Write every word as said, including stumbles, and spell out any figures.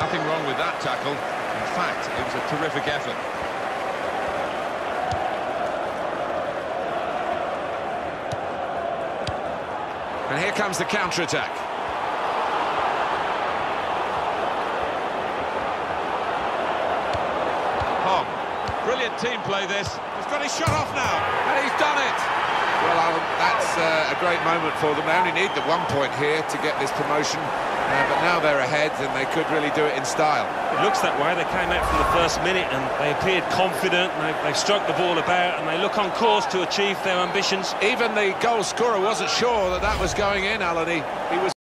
Nothing wrong with that tackle. In fact, it was a terrific effort. And here comes the counter-attack. Hong. Brilliant team play this. He's got his shot off now. And he's done it! Well, Alan, that's uh, a great moment for them. They only need the one point here to get this promotion. Uh, but now they're ahead and they could really do it in style. It looks that way. They came out from the first minute and they appeared confident. And they've, they've struck the ball about and they look on course to achieve their ambitions. Even the goal scorer wasn't sure that that was going in, Alan. He, he was